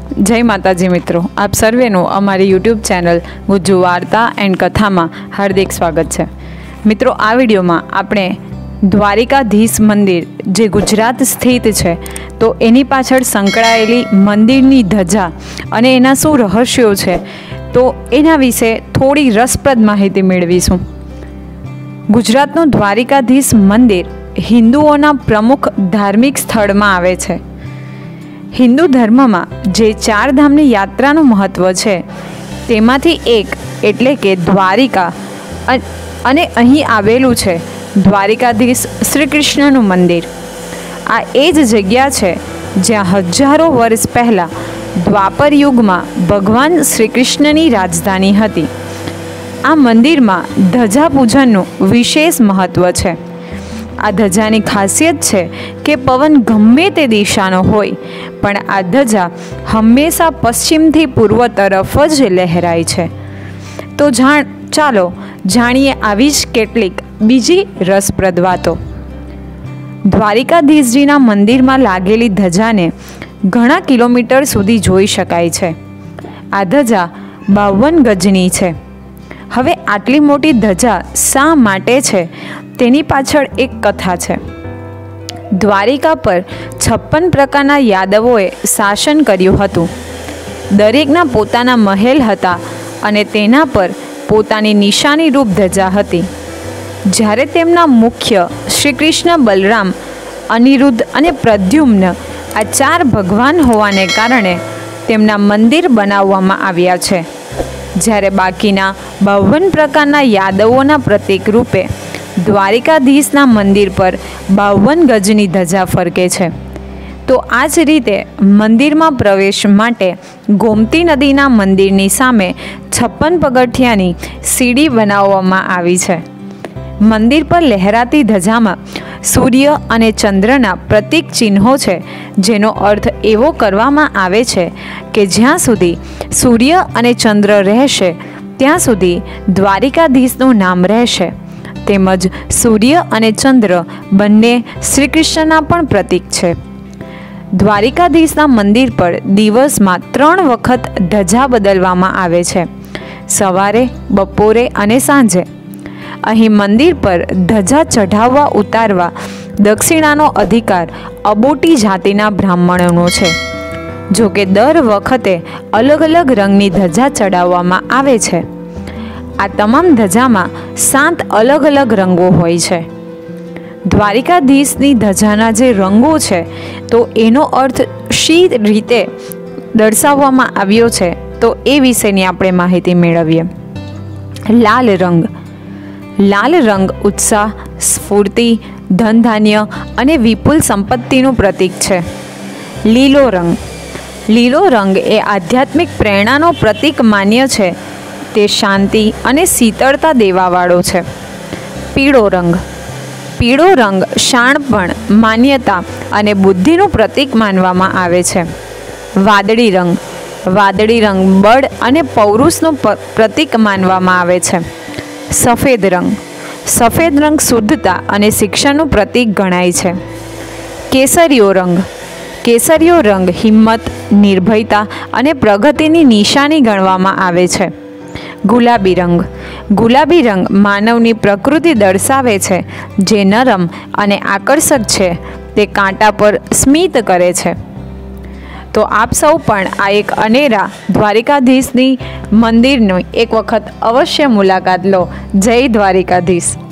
जय माताजी मित्रों, आप सर्वेનું અમારી યુટ્યુબ ચેનલ ગુજ્જુ વાર્તા એન્ડ કથામાં હાર્દિક સ્વાગત છે। મિત્રો, આ વિડીયોમાં આપણે દ્વારિકાધીશ મંદિર જે ગુજરાત સ્થિત છે તો એની પાછળ સંકળાયેલી મંદિરની ધજા અને એના શું રહસ્યો છે તો એના વિશે થોડી રસપ્રદ માહિતી મેળવીશું। ગુજરાતનું દ્વારિકાધીશ મંદિર હિન્દુઓના પ્રમુખ ધાર્મિક સ્થળમાં આવે છે। हिंदू धर्म में जे चार धामनी यात्रानु महत्व है तेमांथी एक एटले के द्वारिका अने अहीं आवेलू छे द्वारिकाधीश श्री कृष्णनु मंदिर। आ एज जग्या छे ज्यां हजारों वर्ष पहला द्वापर युग में भगवान श्री कृष्णनी राजधानी हती। आ मंदिर में धजा पूजननु विशेष महत्व है। आ धजानी खासियत है कि पवन गमे ते दिशानो होय पण आ धजा हमेशा पश्चिम थी पूर्व तरफ ज लहराय छे। तो चालो जाणीए आवी ज केटलीक बीजी रसप्रद वातो। द्वारिकाधीशजीना मंदिर में लागेली धजाने घणा किलोमीटर सुधी जोई शकाय छे। आ धजा 52 गजनी छे। हवे आटली मोटी धजा शा माटे छे तेनी पाछळ एक कथा छे। द्वारिका पर 56 प्रकारना यादवोए शासन कर्युं हतुं। दरेकना पोताना महल हता अने तेना पर पोतानी निशानी रूप धजा हती। ज्यारे तेमना मुख्य श्री कृष्ण, बलराम, अनिरुद्ध अने प्रद्युम्न आ 4 भगवान होवाने कारणे तेमना मंदिर बनाववामां आव्या छे। ज्यारे बाकीना 52 प्रकारना यादवोना प्रतीक रूपे द्वारिकाधीशना मंदिर पर 52 गजनी धजा फरके छे। तो आज रीते मंदिर में प्रवेश माटे गोमती नदीना मंदिरनी सामे 56 पगथियानी सीढ़ी बनाववामां आवी छे। मंदिर पर लहराती धजा में सूर्य अने चंद्रना प्रतीक चिन्हों छे, जेनो अर्थ एवो करवामां आवे छे के ज्यां सुधी सूर्य अने चंद्र रहेशे त्यां सुधी द्वारिकाधीशनुं नाम रहेशे। तेमज सूर्य अने चंद्र बंने श्री कृष्णना पण प्रतीक छे। द्वारिकाधीशना मंदिर पर दिवस में 3 वखत धजा बदलवामां आवे छे, सवारे, बपोरे अने सांजे। अहीं मंदिर पर धजा चढ़ाववा उतारवा दक्षिणानो अधिकार अबोटी जातिना ब्राह्मणोनो छे। जो के दर वखते अलग अलग रंगनी धजा चढ़ाववामां आवे छे। आ तमाम धजा में 7 अलग अलग रंगों होय छे। द्वारिकाधीशनी धजाना जे रंगों छे तो एनो अर्थ शी रीते दर्शाववामां आव्यो छे तो ए विशेनी आपणे माहिती मेळवीए। लाल रंग। लाल रंग उत्साह, स्फूर्ति, धन धान्य अने विपुल संपत्तिनुं प्रतीक छे। लीलो रंग। लीलो रंग ए आध्यात्मिक प्रेरणानो प्रतीक मान्य छे। ते शांति अने शीतलता देवावाळो छे। पीळो रंग। पीळो रंग शाणपण, मान्यता अने बुद्धिनुं प्रतीक मानवामां आवे छे। वादળી रंग। वादળી रंग बळ अने पौरुषनुं प्रतीक मानवामां आवे छे। सफेद रंग। सफेद रंग शुद्धता अने शिक्षानुं प्रतीक गणाय छे। केसरियो रंग। केसरियो रंग हिम्मत, निर्भयता अने प्रगतिनी निशानी गणवामां आवे छे। गुलाबी रंग। गुलाबी रंग मानवनी प्रकृति दर्शावे छे, जे नरम अने आकर्षक छे, ते कांटा पर स्मित करे छे। तो आप सौ पण आ एक अनेरा द्वारिकाधीशनी मंदिरनी एक वखत अवश्य मुलाकात लो। जय द्वारिकाधीश।